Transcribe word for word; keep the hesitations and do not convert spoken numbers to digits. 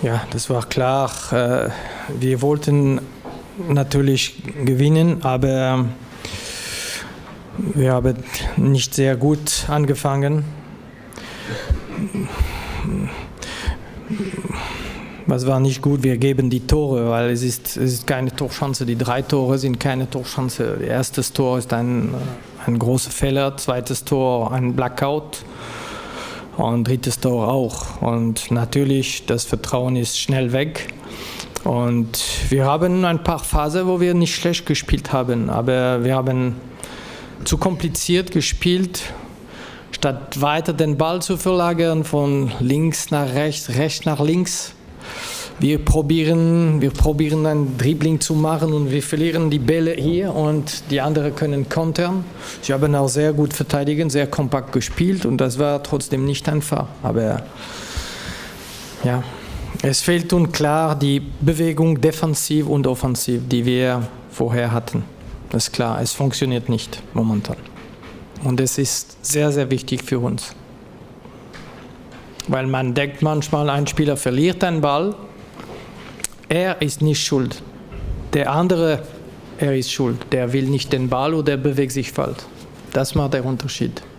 Ja, das war klar. Wir wollten natürlich gewinnen, aber wir haben nicht sehr gut angefangen. Das war nicht gut, wir geben die Tore, weil es ist, es ist keine Torchance. Die drei Tore sind keine Torchance. Das erste Tor ist ein, ein großer Fehler, zweites Tor ein Blackout und drittes Tor auch. Und natürlich, das Vertrauen ist schnell weg. Und wir haben ein paar Phasen, wo wir nicht schlecht gespielt haben, aber wir haben zu kompliziert gespielt. Statt weiter den Ball zu verlagern, von links nach rechts, rechts nach links. Wir probieren, wir probieren ein Dribbling zu machen und wir verlieren die Bälle hier und die anderen können kontern. Sie haben auch sehr gut verteidigt, sehr kompakt gespielt und das war trotzdem nicht einfach. Aber ja, es fehlt uns klar die Bewegung defensiv und offensiv, die wir vorher hatten. Das ist klar, es funktioniert nicht momentan. Und es ist sehr, sehr wichtig für uns. Weil man denkt manchmal, ein Spieler verliert den Ball, er ist nicht schuld. Der andere, er ist schuld. Der will nicht den Ball oder der bewegt sich falsch. Das macht der Unterschied.